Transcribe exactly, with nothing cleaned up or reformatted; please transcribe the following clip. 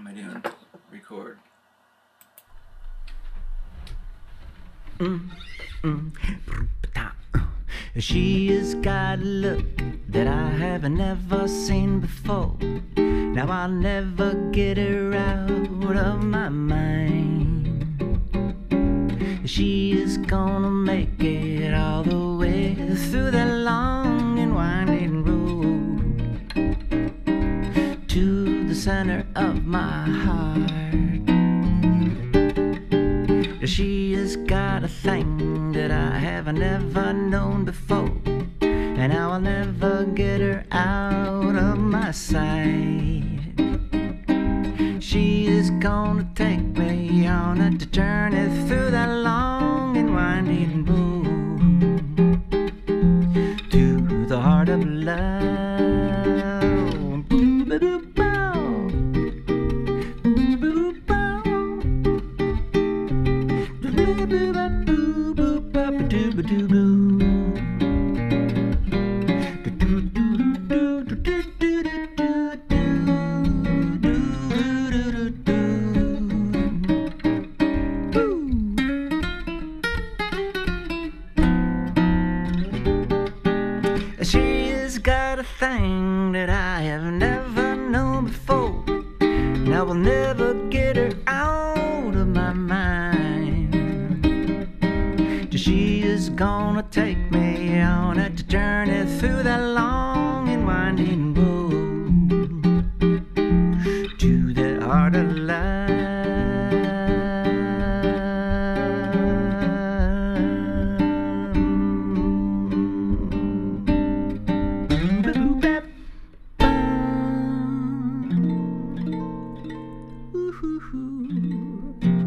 am I doing? Record. Mm, mm, she has got a look that I haven't ever seen before. Now I'll never get her out of my mind. She is gonna make it all the way through that long and winding road to the center of my heart. She has got a thing that I haven't ever known before, and I will never get her out of my sight. She is gonna take me on a journey through that long and winding road to the heart of love. She has got a thing that I have never known before, and I will never get her out of my mind. She is gonna take me on a journey through that long and winding road to the heart of love. Ooh-hoo-hoo.